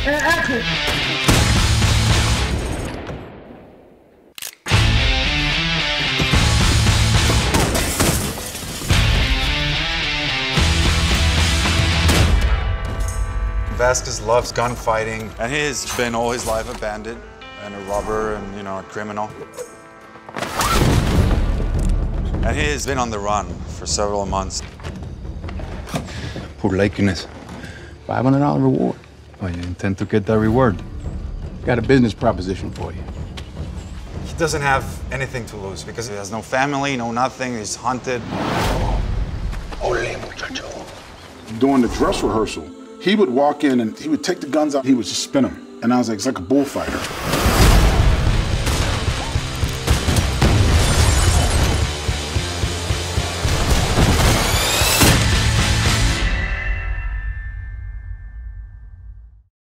action! Vasquez loves gunfighting, and he has been all his life a bandit and a robber and, you know, a criminal. And he has been on the run for several months. Poor likeness. $500 reward. Oh, you intend to get that reward? Got a business proposition for you. He doesn't have anything to lose because he has no family, no nothing. He's hunted. Ole, muchacho. During the dress rehearsal, he would walk in and he would take the guns out, he would just spin them. And I was like, it's like a bullfighter.